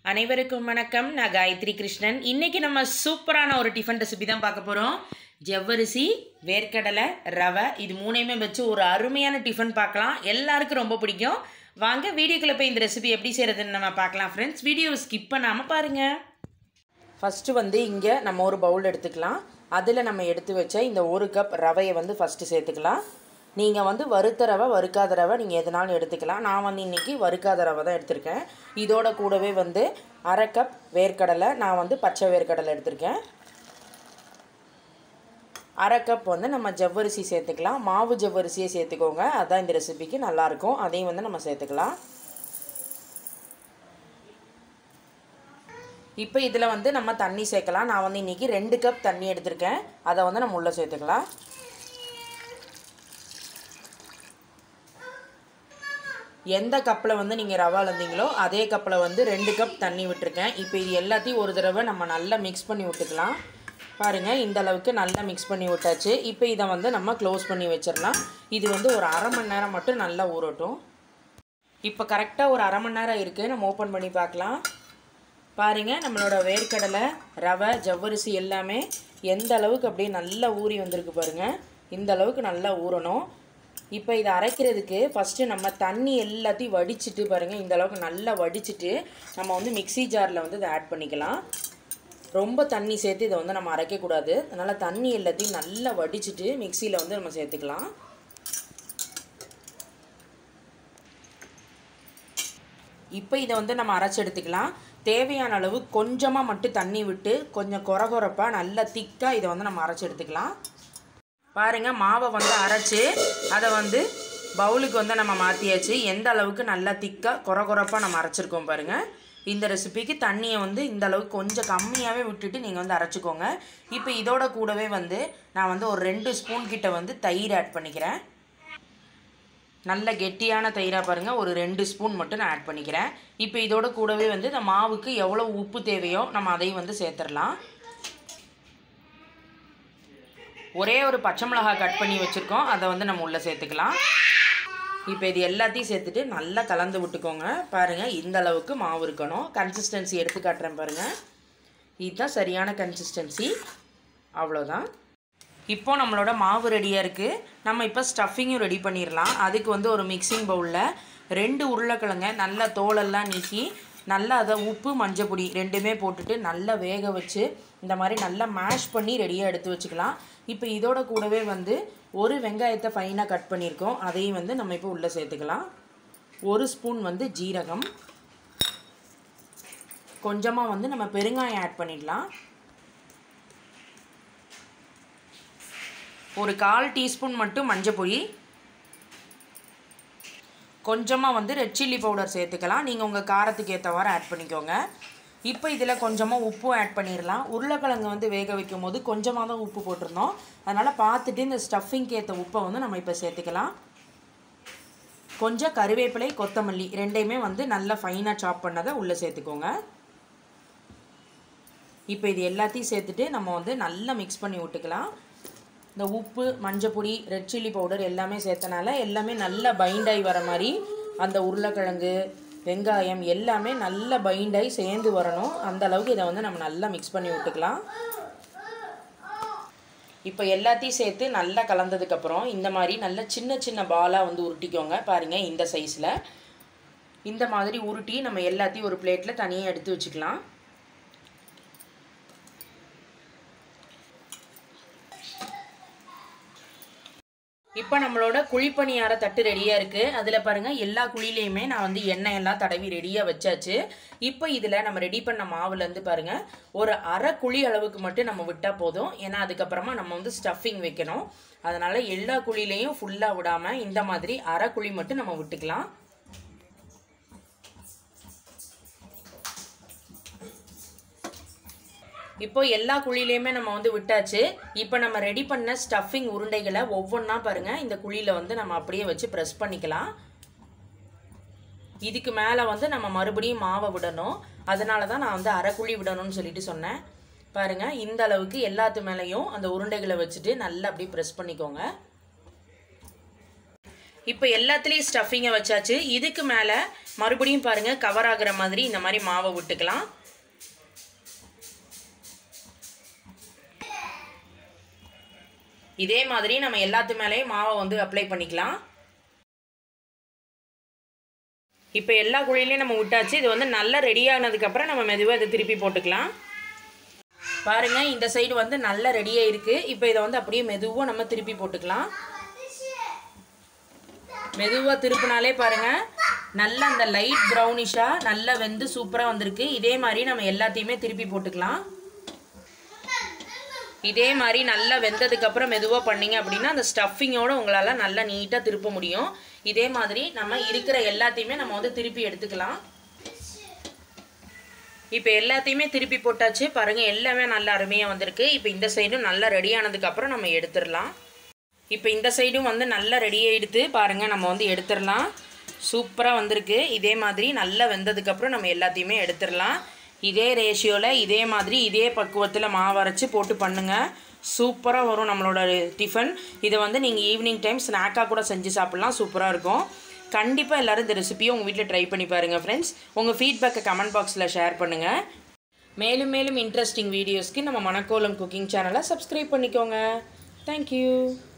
அனைவருக்கும் வணக்கம். நான் காயத்ரி கிருஷ்ணன். இன்றைக்கி நம்ம சூப்பரான ஒரு டிஃபன் ரெசிபி தான் பார்க்க போகிறோம். ஜவ்வரிசி, வேர்க்கடலை, ரவை இது மூணையுமே வச்சு ஒரு அருமையான டிஃபன் பார்க்கலாம். எல்லாருக்கும் ரொம்ப பிடிக்கும். வாங்க வீடியோக்குள்ளே போய் இந்த ரெசிபி எப்படி செய்கிறதுன்னு நம்ம பார்க்கலாம் ஃப்ரெண்ட்ஸ். வீடியோவை ஸ்கிப் பண்ணாமல் பாருங்கள். ஃபஸ்ட்டு இங்கே நம்ம ஒரு பவுல் எடுத்துக்கலாம். அதில் நம்ம எடுத்து வச்ச இந்த 1 கப் ரவையை ஃபஸ்ட்டு சேர்த்துக்கலாம். நீங்கள் வறுத்த ரவை, வறுக்காத ரவை நீங்கள் எதுனாலும் எடுத்துக்கலாம். நான் இன்றைக்கி வறுக்காத ரவை தான் எடுத்திருக்கேன். இதோட கூடவே 1/2 கப் வேர்க்கடலை, நான் பச்சை வேர்க்கடலை எடுத்திருக்கேன். 1/2 கப் நம்ம ஜவ்வரிசி சேர்த்துக்கலாம். மாவு ஜவ்வரிசியை சேர்த்துக்கோங்க, அதுதான் இந்த ரெசிபிக்கு நல்லாயிருக்கும். அதையும் நம்ம சேர்த்துக்கலாம். இப்போ இதில் நம்ம தண்ணி சேர்க்கலாம். நான் இன்றைக்கி 2 கப் தண்ணி எடுத்திருக்கேன். அதை நம்ம உள்ளே சேர்த்துக்கலாம். எந்த கப்பில் நீங்கள் ரவா அளந்தீங்களோ அதே கப்பில் 2 கப் தண்ணி விட்டுருக்கேன். இப்போ இது எல்லாத்தையும் ஒரு தடவை நம்ம நல்லா மிக்ஸ் பண்ணி விட்டுக்கலாம். பாருங்கள், இந்த அளவுக்கு நல்லா மிக்ஸ் பண்ணி விட்டாச்சு. இப்போ இதை நம்ம க்ளோஸ் பண்ணி வச்சிடலாம். இது ஒரு அரை மணி நேரம் மட்டும் நல்லா ஊறட்டும். இப்போ கரெக்டாக ஒரு அரை மணி நேரம் இருக்குது. நம்ம ஓப்பன் பண்ணி பார்க்கலாம். பாருங்கள், நம்மளோட வேர்க்கடலை, ரவை, ஜவ்வரிசி எல்லாமே எந்த அளவுக்கு அப்படியே நல்லா ஊறி வந்திருக்கு பாருங்கள். இந்த அளவுக்கு நல்லா ஊறணும். இப்போ இதை அரைக்கிறதுக்கு ஃபஸ்ட்டு நம்ம தண்ணி எல்லாத்தையும் வடிச்சிட்டு பாருங்கள், இந்த அளவுக்கு நல்லா வடிச்சிட்டு நம்ம மிக்ஸி ஜாரில் இதை ஆட் பண்ணிக்கலாம். ரொம்ப தண்ணி சேர்த்து இதை நம்ம அரைக்கக்கூடாது. அதனால் தண்ணி எல்லாத்தையும் நல்லா வடிச்சிட்டு மிக்சியில் நம்ம சேர்த்துக்கலாம். இப்போ இதை நம்ம அரைச்சி எடுத்துக்கலாம். தேவையான அளவு கொஞ்சமாக மட்டும் தண்ணி விட்டு கொஞ்சம் கொரகொரப்பாக நல்லா திக்காக இதை நம்ம அரைச்சி எடுத்துக்கலாம். பாருங்கள், மாவை அரைச்சி அதை பவுலுக்கு நம்ம மாற்றியாச்சு. எந்த அளவுக்கு நல்லா திக்காக கொரகொரப்பாக நம்ம அரைச்சிருக்கோம் பாருங்கள். இந்த ரெசிபிக்கு தண்ணியை இந்த அளவுக்கு கொஞ்சம் கம்மியாகவே விட்டுட்டு நீங்கள் அரைச்சிக்கோங்க. இப்போ இதோட கூடவே நான் ஒரு 2 ஸ்பூன் கிட்ட தயிர் ஆட் பண்ணிக்கிறேன். நல்ல கெட்டியான தயிராக பாருங்கள், ஒரு 2 ஸ்பூன் மட்டும் நான் ஆட் பண்ணிக்கிறேன். இப்போ இதோட கூடவே இந்த மாவுக்கு எவ்வளோ உப்பு தேவையோ நம்ம அதையும் சேர்த்துடலாம். ஒரே ஒரு பச்சை மிளகாய் கட் பண்ணி வச்சுருக்கோம், அதை நம்ம உள்ளே சேர்த்துக்கலாம். இப்போ இது எல்லாத்தையும் சேர்த்துட்டு நல்லா கலந்து விட்டுக்கோங்க. பாருங்கள், இந்த அளவுக்கு மாவு இருக்கணும். கன்சிஸ்டன்சி எடுத்து காட்டுறேன் பாருங்கள். இதுதான் சரியான கன்சிஸ்டன்சி. அவ்வளோதான். இப்போது நம்மளோட மாவு ரெடியாக இருக்குது. நம்ம இப்போ ஸ்டஃபிங்கும் ரெடி பண்ணிடலாம். அதுக்கு ஒரு மிக்சிங் பவுலில் 2 உருளைக்கிழங்க நல்லா தோலெல்லாம் நீக்கி நல்லா அதை உப்பு, மஞ்சள் பொடி ரெண்டுமே போட்டுட்டு நல்லா வேக வச்சு இந்த மாதிரி நல்லா மேஷ் பண்ணி ரெடியாக எடுத்து வச்சுக்கலாம். இப்போ இதோட கூடவே ஒரு வெங்காயத்தை ஃபைனாக கட் பண்ணியிருக்கோம், அதையும் நம்ம இப்போ உள்ளே சேர்த்துக்கலாம். 1 ஸ்பூன் ஜீரகம், கொஞ்சமாக நம்ம பெருங்காயம் ஆட் பண்ணிடலாம். ஒரு 1/4 டீஸ்பூன் மட்டும் மஞ்சள் பொடி, கொஞ்சமாக ரெட் சில்லி பவுடர் சேர்த்துக்கலாம். நீங்கள் உங்கள் காரத்துக்கு ஏற்றவாறு ஆட் பண்ணிக்கோங்க. இப்போ இதில் கொஞ்சமாக உப்பு ஆட் பண்ணிடலாம். உருளைக்கிழங்கு வேக வைக்கும் போது கொஞ்சமாக தான் உப்பு போட்டிருந்தோம். அதனால் பார்த்துட்டு இந்த ஸ்டஃபிங்க்கு ஏற்ற உப்பை நம்ம இப்போ சேர்த்துக்கலாம். கொஞ்சம் கருவேப்பிலை, கொத்தமல்லி ரெண்டையுமே நல்லா ஃபைனாக சாப் பண்ணதை உள்ளே சேர்த்துக்கோங்க. இப்போ இது எல்லாத்தையும் சேர்த்துட்டு நம்ம நல்லா மிக்ஸ் பண்ணி விட்டுக்கலாம். இந்த உப்பு, மஞ்சப்பொடி, ரெட் சில்லி பவுடர் எல்லாமே சேர்த்தனால எல்லாமே நல்லா பைண்டாகி வர மாதிரி அந்த உருளைக்கிழங்கு, வெங்காயம் எல்லாமே நல்லா பைண்டாகி சேர்ந்து வரணும். அந்த அளவுக்கு இதை நம்ம நல்லா மிக்ஸ் பண்ணி விட்டுக்கலாம். இப்போ எல்லாத்தையும் சேர்த்து நல்லா கலந்ததுக்கப்புறம் இந்த மாதிரி நல்லா சின்ன சின்ன பாலாக உருட்டிக்கோங்க. பாருங்கள், இந்த சைஸில் இந்த மாதிரி உருட்டி நம்ம எல்லாத்தையும் ஒரு பிளேட்டில் தனியாக எடுத்து வச்சுக்கலாம். இப்போ நம்மளோட குழிப்பணியார தட்டு ரெடியாக இருக்குது. அதில் பாருங்கள், எல்லா குழிலையுமே நான் எண்ணெய் எல்லாம் தடவி ரெடியாக வச்சாச்சு. இப்போ இதில் நம்ம ரெடி பண்ண மாவுலேருந்து பாருங்கள், ஒரு அரை குழி அளவுக்கு மட்டும் நம்ம விட்டால் போதும். ஏன்னா அதுக்கப்புறமா நம்ம ஸ்டஃபிங் வைக்கணும். அதனால் எல்லா குழிலையும் ஃபுல்லாக விடாமல் இந்த மாதிரி அரை குழி மட்டும் நம்ம விட்டுக்கலாம். இப்போ எல்லா குழிலையுமே நம்ம விட்டாச்சு. இப்போ நம்ம ரெடி பண்ண ஸ்டஃபிங் உருண்டைகளை ஒவ்வொன்றா பாருங்கள், இந்த குழியில் நம்ம அப்படியே வச்சு ப்ரெஸ் பண்ணிக்கலாம். இதுக்கு மேலே நம்ம மறுபடியும் மாவை விடணும். அதனால தான் நான் அரை குழி விடணும்னு சொல்லிட்டு சொன்னேன். பாருங்கள், இந்த அளவுக்கு எல்லாத்து மேலேயும் அந்த உருண்டைகளை வச்சுட்டு நல்லா அப்படியே ப்ரெஸ் பண்ணிக்கோங்க. இப்போ எல்லாத்துலேயும் ஸ்டஃபிங்கை வச்சாச்சு. இதுக்கு மேலே மறுபடியும் பாருங்கள் கவர் ஆகிற மாதிரி இந்த மாதிரி மாவை விட்டுக்கலாம். இதே மாதிரி நம்ம எல்லாத்து மேலேயும் மாவை வந்து அப்ளை பண்ணிக்கலாம். இப்போ எல்லா குழியிலையும் நம்ம விட்டாச்சு. இது வந்து நல்லா ரெடி ஆனதுக்கப்புறம் நம்ம மெதுவாக இதை திருப்பி போட்டுக்கலாம். பாருங்கள் இந்த சைடு வந்து நல்லா ரெடியாக இருக்குது. இப்போ இதை வந்து அப்படியே மெதுவாக நம்ம திருப்பி போட்டுக்கலாம். மெதுவாக திருப்பினாலே பாருங்கள் நல்லா அந்த லைட் ப்ரௌனிஷாக நல்லா வெந்து சூப்பராக வந்திருக்கு. இதே மாதிரி நம்ம எல்லாத்தையுமே திருப்பி போட்டுக்கலாம். இதே மாதிரி நல்லா வெந்ததுக்கப்புறம் மெதுவாக பண்ணிங்க அப்படின்னா அந்த ஸ்டஃபிங்கோடு உங்களால் நல்லா நீட்டாக திருப்ப முடியும். இதே மாதிரி நம்ம இருக்கிற எல்லாத்தையுமே நம்ம வந்து திருப்பி எடுத்துக்கலாம். இப்போ எல்லாத்தையுமே திருப்பி போட்டாச்சு. பாருங்கள் எல்லாமே நல்லா அருமையாக வந்திருக்கு. இப்போ இந்த சைடும் நல்லா ரெடி ஆனதுக்கப்புறம் நம்ம எடுத்துடலாம். இப்போ இந்த சைடும் வந்து நல்லா ரெடி ஆகிடுது. பாருங்கள் நம்ம வந்து எடுத்துடலாம். சூப்பராக வந்திருக்கு. இதே மாதிரி நல்லா வெந்ததுக்கப்புறம் நம்ம எல்லாத்தையுமே எடுத்துடலாம். இதே ரேஷியோவில் இதே மாதிரி இதே பக்குவத்தில் மாவு அரைச்சி போட்டு பண்ணுங்கள். சூப்பராக வரும் நம்மளோட டிஃபன். இதை வந்து நீங்கள் ஈவினிங் டைம் ஸ்நாக்காக கூட செஞ்சு சாப்பிட்லாம். சூப்பராக இருக்கும். கண்டிப்பாக எல்லோரும் இந்த ரெசிபியை உங்கள் வீட்டில் ட்ரை பண்ணி பாருங்கள் ஃப்ரெண்ட்ஸ். உங்கள் ஃபீட்பேக்கை கமெண்ட் பாக்ஸில் ஷேர் பண்ணுங்கள். மேலும் மேலும் இன்ட்ரெஸ்டிங் வீடியோஸ்க்கு நம்ம மணக்கோலம் குக்கிங் சேனலை சப்ஸ்கிரைப் பண்ணிக்கோங்க. தேங்க்யூ.